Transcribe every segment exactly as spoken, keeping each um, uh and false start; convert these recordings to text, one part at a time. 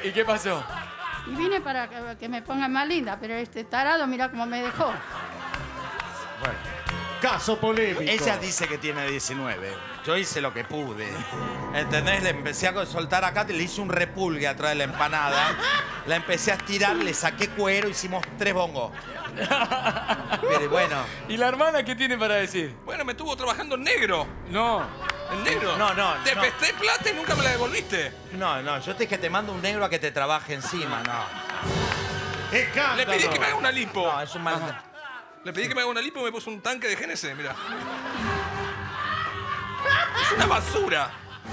¿y qué pasó? Y vine para que, que me pongan más linda, pero este tarado, mira cómo me dejó. Bueno, caso polémico. Ella dice que tiene diecinueve. Yo hice lo que pude. ¿Entendés? Le empecé a soltar acá, le hice un repulgue atrás de la empanada. La empecé a estirar, le saqué cuero, hicimos tres bongos. Pero bueno. ¿Y la hermana qué tiene para decir? Bueno, me estuvo trabajando en negro. No. ¿En negro? No, no, Te no. presté plata y nunca me la devolviste. No, no, yo te dije que te mando un negro a que te trabaje encima, no. ¡Escándalo! Le pedí que me haga una lipo. No, es un mal... Le pedí que me haga una lipo y me puso un tanque de G N C, mira. Es una basura.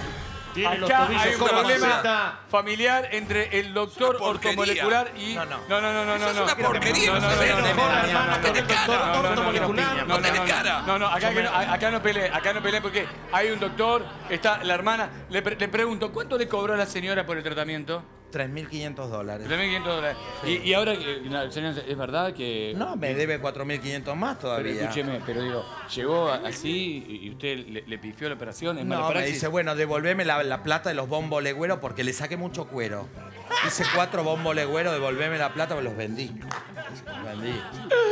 Tiene los Acá tobillos hay un como problema maceta. familiar entre el doctor Es una porquería. ortomolecular y... No, no. No, no, no, no. Eso no, es no. una porquería, No, no no, se ve. no, no, No, no, no, no, no no, tenés no, cara. no, no, no, ortomolecular. No tenés cara. No, no, acá, que no, acá no peleen, acá no peleen porque hay un doctor, está la hermana. Le, pre- le pregunto, ¿cuánto le cobró a la señora por el tratamiento? tres mil quinientos dólares. tres mil quinientos dólares. Y, y ahora, eh, la señora, ¿es verdad que...? No, me debe cuatro mil quinientos más Pero todavía. escúcheme, pero digo, llegó a- así y usted le, le pifió la operación, ¿es mala No, me praxis? dice, bueno, devolveme la, la plata de los bombos legüeros porque le saqué mucho cuero. Hice cuatro bombos legüeros, devolveme la plata porque los vendí. Los vendí.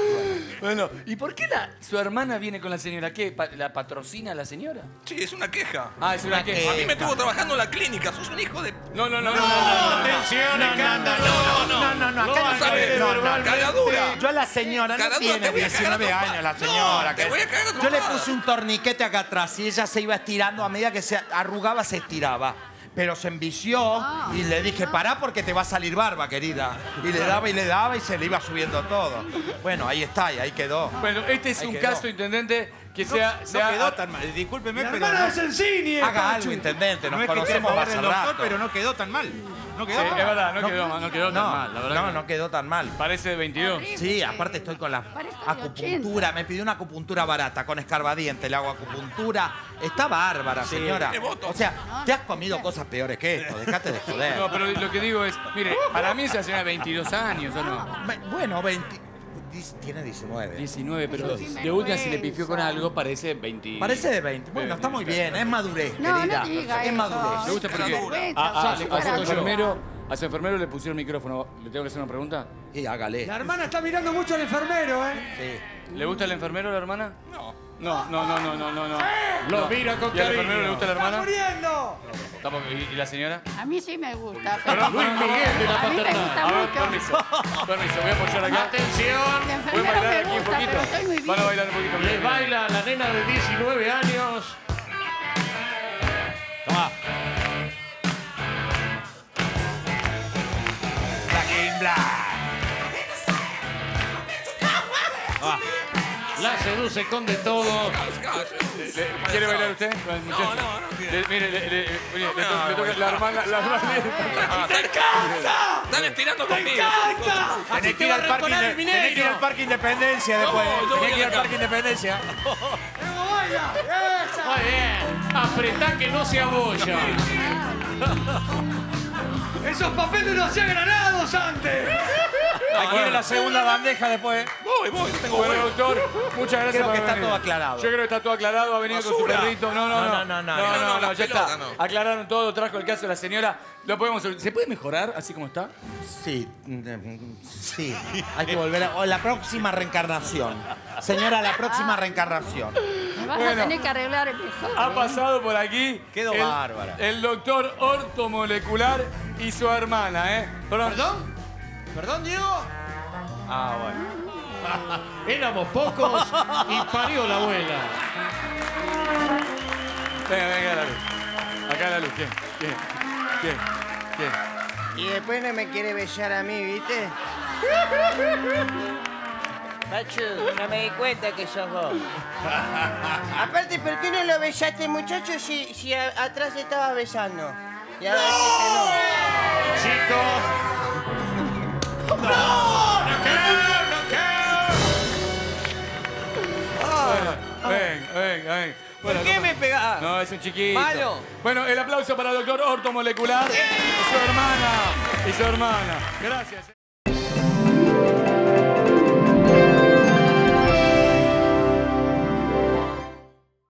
Bueno, ¿y por qué la, su hermana viene con la señora? ¿Qué? Pa- ¿La patrocina la señora? Sí, es una queja. Ah, es una que... A mí me estuvo trabajando en la clínica. Sos un hijo de... No, no, no, no, no, no, no. ¡Atención, escándalo! No, no, No, no, acá no sabe, sabe. no, No, no, cagadura. Yo a la señora no Cagadura, tiene te voy a cagar a diecinueve trompa- años, la No, señora. te que- voy a cagar a Yo le trompadas. puse un torniquete acá atrás y ella se iba estirando a medida que se arrugaba, se estiraba. Pero se envició y le dije, pará porque te va a salir barba, querida. Y le daba y le daba y se le iba subiendo todo. Bueno, ahí está y ahí quedó. Bueno, este es Ahí un quedó. caso, intendente, que sea... No sea quedó tan mal. Discúlpeme, ¡La pero... hermana no- de Sensini! Haga Pachu. algo, intendente, nos no es que esté a conocemos favor hace del doctor, rato. pero no quedó tan mal. No Sí, quedó es tan mal. verdad, no, quedó, mal, no quedó tan No, mal, la verdad. no, que no quedó tan mal. Parece de veintidós. Sí, aparte estoy con la Parezco de acupuntura. Me pidió una acupuntura barata con escarbadiente. Le hago acupuntura. Está bárbara, señora. tiene votos. O sea, te has comido cosas peores que esto. Dejate de joder. No, pero lo que digo es, mire, para mí esa señora de veintidós años, ¿o no? Me- Bueno, veinte... dis- Tiene diecinueve. diecinueve, pero Sí, de última si le pifió con vergüenza. algo parece veinte. Parece de veinte. Bueno, está muy bien. Es madurez, No, querida. no diga es eso. madurez. Me gusta porque Vergüenza, a, a- sos a su para- enfermero, a su enfermero le pusieron micrófono. ¿Le tengo que hacer una pregunta? Y hágale. La hermana está mirando mucho al enfermero, ¿eh? Sí. ¿Le gusta el enfermero a la hermana? No. No, no, no, no, no, no. no. Lo No. mira con ¿Y al cariño. enfermero le gusta la ¡Está hermana? muriendo! Tampoco. ¿Y, y la señora? A mí sí me gusta, pero... Luis Miguel de la A mí me paternal. gusta A ver, mucho. permiso. Permiso, voy a apoyar acá. ¡Atención! El ¿Pueden enfermero bailar me aquí un gusta, poquito? pero estoy muy bien. Van a bailar un poquito. Les baila la nena de diecinueve años. Toma. Black in black. La seduce con de todo. Le- le- ¿Quiere bailar usted? con el muchacho? No, no, no quiero. Le- Mire, le, le- mire, le to- No, le toca no, la hermana, la hermana. Ah, están- Están estirando conmigo. Tenés que ir al parque, Inde- tenés que ir al parque Independencia después. No, yo voy Tenés que ir a al la parque Independencia. Muy bien. Apretá que no se abolla. Esos papeles no hacían granados antes. Aquí viene la segunda bandeja después. Voy, voy, no tengo Bueno, huevo. doctor, muchas gracias Creo por que está venir. todo aclarado. Yo creo que está todo aclarado. Ha venido con su Basura. perrito. No, no, no. No, no, no, no, no, no, no, ya pelota, está. no. Aclararon todo, trajo el caso de la señora. Lo podemos... ¿Se puede mejorar así como está? Sí, mm, sí. Hay que volver a... o la próxima reencarnación. Señora, la próxima reencarnación. Me vas Bueno. a tener que arreglar el mejor. Ha ¿eh? pasado por aquí. Quedó el, bárbara. El doctor ortomolecular y su hermana, ¿eh? Perdón. ¿Perdón? ¿Perdón, Diego? Ah, bueno. Éramos pocos y parió la abuela. Venga, venga, la luz. Acá la luz. ¿Quién? ¿Quién? ¿Quién? ¿Quién? Y después no me quiere besar a mí, ¿viste? Pachu, no me di cuenta que sos vos. Aparte, ¿por qué no lo besaste, muchacho, si, si a- atrás estabas besando? Y ahora decís que no. Chicos. Ven, ven, ven. Bueno, ¿Por qué no- me pegás? No, es un chiquito. Malo. Bueno, el aplauso para el doctor ortomolecular y su hermana. Y su hermana. Gracias.